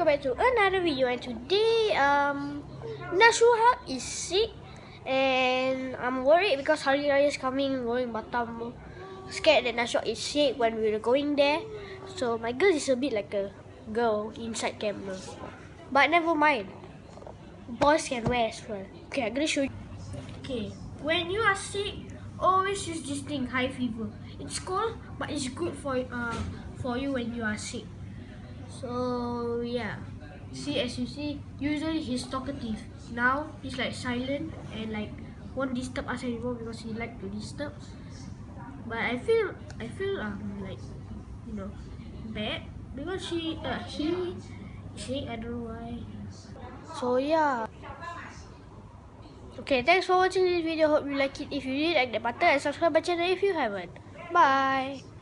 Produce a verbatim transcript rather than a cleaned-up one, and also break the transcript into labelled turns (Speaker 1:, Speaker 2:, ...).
Speaker 1: welcome back to another video. And today, um, Nasuha is sick, and I'm worried because Hari Raya is coming. Going Batam, scared that Nasuha is sick when we were going there. So my girl is a bit like a girl inside camera, but never mind. Boys can wear as well. Okay, I'm gonna show you. Okay, when you are sick, always use this thing, high fever. It's cold, but it's good for uh for you when you are sick. So yeah, see, as you see, usually he's talkative. Now he's like silent and like won't disturb us anymore because he like to disturb. But I feel I feel um like, you know, bad because she uh, he she I don't know why. So yeah. Okay, thanks for watching this video. Hope you like it. If you did, like the button and subscribe my channel if you haven't. Bye.